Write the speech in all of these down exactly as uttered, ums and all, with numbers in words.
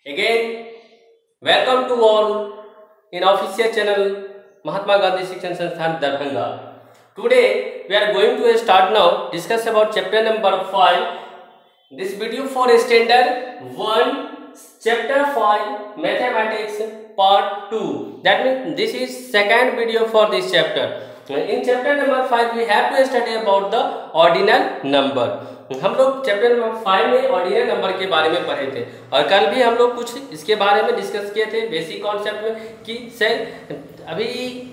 Again, welcome to all in official channel Mahatma Gandhi Shikshan Sansthan Darbhanga. Today we are going to start now discuss about chapter number five. This video for standard one, chapter five, mathematics part two. That means this is second video for this chapter. In chapter number five we have to study about the ordinal number. हम लोग chapter number five में ordinal number के बारे में पढ़े थे और कल भी हम लोग कुछ इसके बारे में डिस्कस किए थे बेसिक कॉन्सेप्ट में कि सर अभी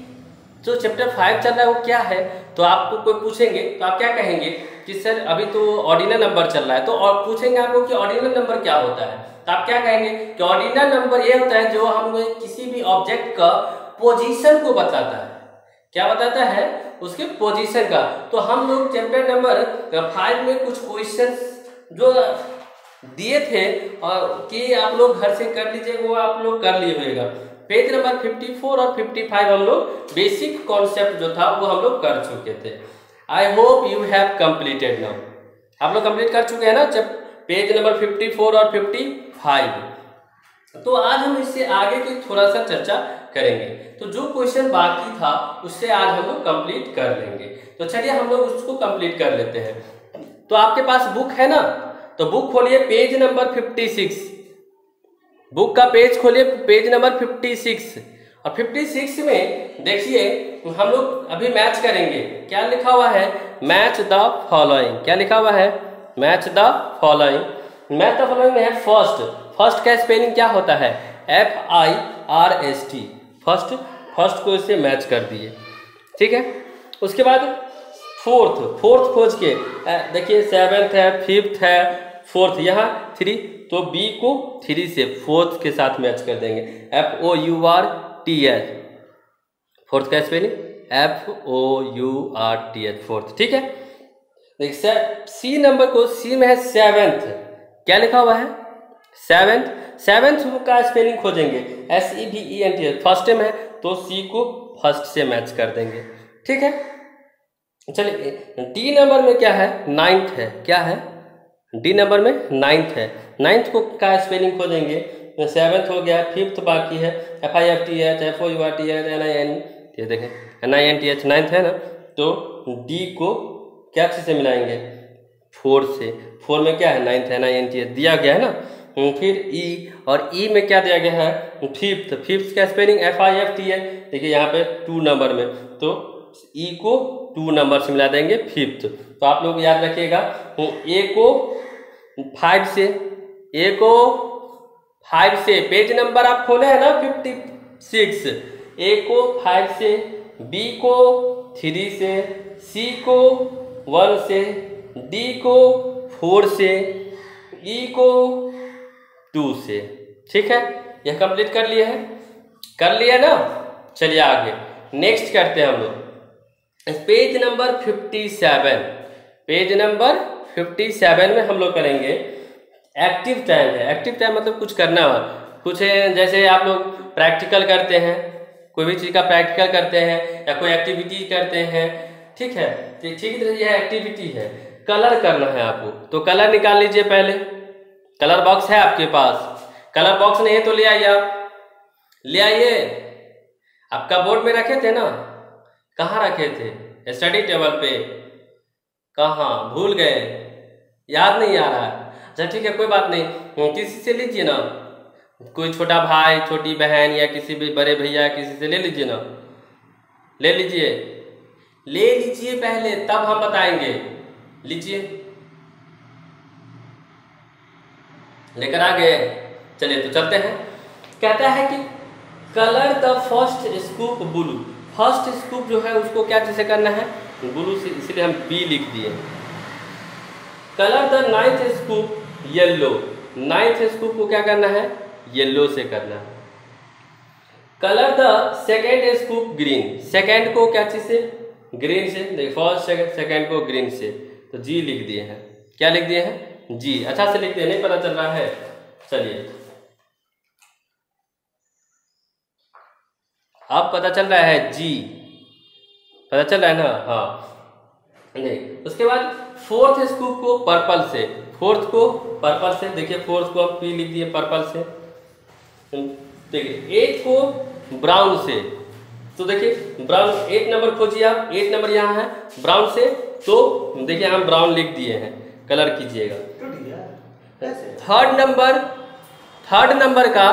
जो चैप्टर फाइव चल रहा है वो क्या है। तो आपको कोई पूछेंगे तो आप क्या कहेंगे कि सर अभी तो ऑर्डिनल नंबर चल रहा है, तो और पूछेंगे आपको कि ऑर्डिनल नंबर क्या होता है, तो आप क्या कहेंगे कि ऑर्डिनल नंबर ये होता है जो हम किसी भी ऑब्जेक्ट का पोजीशन को बताता है। क्या बताता है? उसके पोजीशन का। तो हम लोग चैप्टर नंबर फाइव में कुछ क्वेश्चन जो दिए थे और कि आप लोग घर से कर लीजिए वो आप लोग कर लिए होगा। पेज नंबर चौवन और पचपन हम लोग बेसिक कॉन्सेप्ट जो था वो हम लोग कर चुके थे। I hope you have completed now. आप लोग कंप्लीट कर चुके हैं ना जब पेज नंबर चौवन और पचपन। तो आज हम इससे आगे की थोड़ा सा चर्चा करेंगे। तो जो क्वेश्चन बाकी था उससे आज हम लोग कंप्लीट कर लेंगे। तो चलिए हम लोग उसको कंप्लीट कर लेते हैं। तो आपके पास बुक है ना, तो बुक खोलिए पेज नंबर छप्पन। बुक का पेज खोलिए पेज नंबर छप्पन और छप्पन में देखिए हम लोग अभी मैच करेंगे। क्या लिखा हुआ है? Match the following. क्या लिखा हुआ है? Match the following. Match the following में है फर्स्ट। फर्स्ट का स्पेलिंग क्या होता है? F I R S T. First first को इससे मैच कर दिए, ठीक है। उसके बाद फोर्थ। फोर्थ खोज के देखिए सेवेंथ है, फिफ्थ है, फोर्थ, यहाँ थ्री, तो बी को थ्री से फोर्थ के साथ मैच कर देंगे। F O U R T H. Fourth का spelling F O U R T H, fourth, ठीक है। देखिए सी नंबर को, सी में है सेवेंथ। क्या लिखा हुआ है? सेवेंथ। सेवेंथ का स्पेलिंग खोजेंगे S E V E N T. First में है तो सी को फर्स्ट से मैच कर देंगे, ठीक है। चलिए डी नंबर में क्या है? नाइन्थ है। क्या है? डी नंबर में नाइन्थ है। नाइन्थ को का स्पेलिंग खोजेंगे। सेवेंथ हो गया, फिफ्थ बाकी है F I F T H, F O U R T H, N I N, ये देखें N I N T H, ninth है ना। तो डी को क्या चीज से मिलाएंगे? फोर से। फोर में क्या है? Ninth, N I N T H दिया गया है ना। फिर ई, और ई में क्या दिया गया है? फिफ्थ। फिफ्थ का spelling F I F T है। देखिए यहाँ पे टू नंबर में, तो ई को टू नंबर से मिला देंगे, फिफ्थ। तो आप लोग याद रखिएगा ए को फाइव से, ए को फाइव से, पेज नंबर आप खोले हैं ना फिफ्टी सिक्स। ए को फाइव से, बी को थ्री से, सी को वन से, डी को फोर से, ई को टू से, ठीक है। यह कंप्लीट कर लिए हैं? कर लिया ना। चलिए आगे नेक्स्ट करते हैं हम लोग पेज नंबर सत्तावन। पेज नंबर सत्तावन में हम लोग करेंगे एक्टिव टाइम है। एक्टिव टाइम मतलब कुछ करना हो, कुछ है जैसे आप लोग प्रैक्टिकल करते हैं, कोई भी चीज़ का प्रैक्टिकल करते हैं या कोई एक्टिविटी करते हैं, ठीक है। तो ठीक तरह यह एक्टिविटी है, कलर करना है आपको। तो कलर निकाल लीजिए पहले। कलर बॉक्स है आपके पास? कलर बॉक्स नहीं है तो ले आइए, आप ले आइए। आपका बोर्ड में रखे थे ना? कहाँ रखे थे? स्टडी टेबल पे। कहाँ भूल गए? याद नहीं आ रहा है? अच्छा ठीक है, कोई बात नहीं, किसी से लीजिए ना। कोई छोटा भाई, छोटी बहन या किसी भी बड़े भैया किसी से ले लीजिए ना। ले लीजिए, ले लीजिए पहले, तब हम बताएंगे। लीजिए, लेकर आ गए। चलिए तो चलते हैं। कहता है कि colour the first scoop blue. First scoop जो है उसको क्या जैसे करना है? ब्लू से, इसलिए हम बी लिख दिए। Colour the ninth scoop yellow. Ninth scoop को क्या करना है? येलो से करना है। Colour the second scoop green. Second को क्या चीज से? ग्रीन से। देखिए फर्स्ट सेकेंड को ग्रीन से, तो जी लिख दिए हैं। क्या लिख दिए हैं? जी। अच्छा से लिखते हैं, नहीं पता चल रहा है? चलिए अब पता चल रहा है, जी पता चल रहा है ना? हाँ नहीं। उसके बाद फोर्थ स्कूप को पर्पल से, फोर्थ को पर्पल से, देखिए फोर्थ को आप पी लिख दिए पर्पल से, देखिए एट को ब्राउन से, तो देखिए ब्राउन एट नंबर खोजिए आप, एट नंबर यहाँ है ब्राउन से, तो देखिए हम ब्राउन लिख दिए हैं, कलर कीजिएगा। थर्ड नंबर थर्ड नंबर का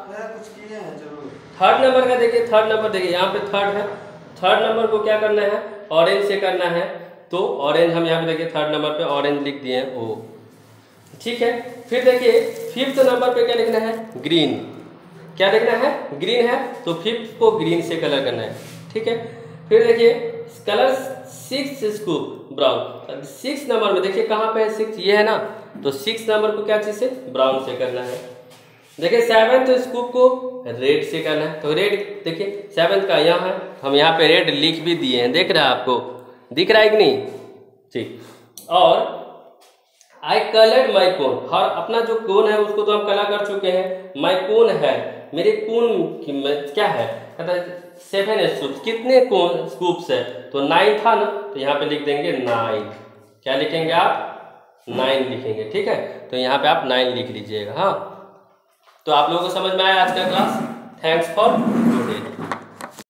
थर्ड नंबर का देखिए, थर्ड नंबर देखिए यहाँ पे थर्ड है, थर्ड नंबर को क्या करना है, ऑरेंज से करना है, तो ऑरेंज हम यहाँ पे देखिए थर्ड नंबर पे ऑरेंज लिख दिए हैं ओ, ठीक है। फिर देखिए फिफ्थ नंबर पे क्या लिखना है, ग्रीन, क्या लिखना है, ग्रीन है, तो फिफ्थ को ग्रीन से कलर करना है, ठीक है। फिर देखिए colour six scoop brown, six number में देखिए कहाँ पे है सिक्स, ये है ना, तो सिक्स नंबर को क्या चीज से, ब्राउन से करना है। देखिए सेवेंथ स्कूप को रेड से करना है, तो रेड देखिए सेवेंथ का यहाँ है, हम यहाँ पे रेड लिख भी दिए हैं, देख रहा है आपको, दिख रहा है कि नहीं, ठीक। और आई कलर्ड माई कोन, और अपना जो कोन है उसको तो हम कलर कर चुके हैं, माई कोन है, मेरे कोन की क्या है, कहता है सेवन स्कूप्स, कितने कोन स्कूप्स है, तो नाइन था ना, तो यहाँ पे लिख देंगे नाइन, क्या लिखेंगे आप, नाइन लिखेंगे, ठीक है। तो यहाँ पे आप नाइन लिख लीजिएगा। हाँ, तो आप लोगों को समझ में आया आज का क्लास, थैंक्स फॉर